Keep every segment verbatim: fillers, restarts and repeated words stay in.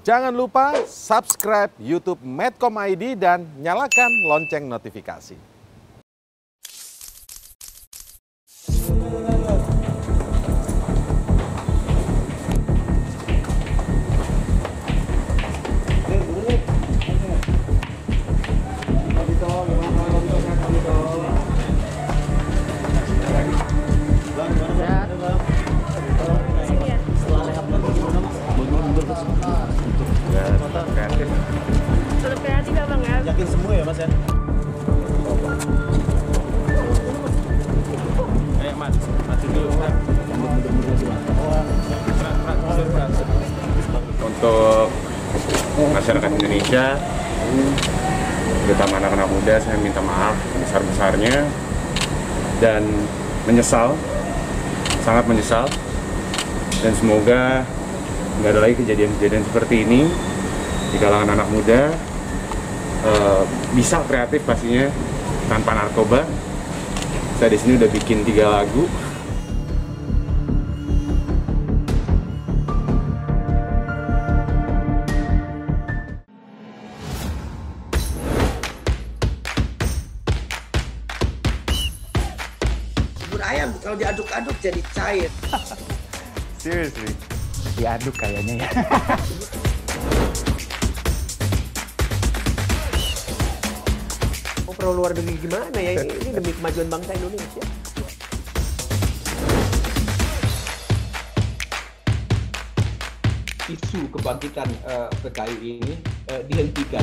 Jangan lupa subscribe YouTube Medcom I D dan nyalakan lonceng notifikasi. Kreatif. Sulit kreatif ya Bang ya? Yakin semua ya Mas ya? Ayo Mas, maju dulu Mas. Untuk masyarakat Indonesia, terutama anak-anak muda, saya minta maaf besar-besarnya dan menyesal, sangat menyesal, dan semoga nggak ada lagi kejadian-kejadian seperti ini di kalangan anak muda. E, bisa kreatif pastinya tanpa narkoba. Saya di sini udah bikin tiga lagu. Bubur ayam kalau diaduk-aduk jadi cair. Seriously? Diaduk kayaknya ya. Mau pro luar negeri gimana ya? Ini demi kemajuan bangsa Indonesia. Isu kebangkitan uh, P K I ini uh, dihentikan.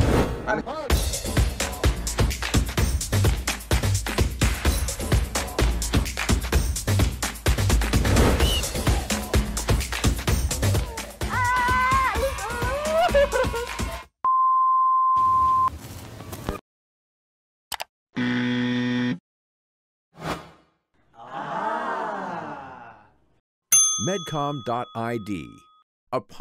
medcom dot I D, a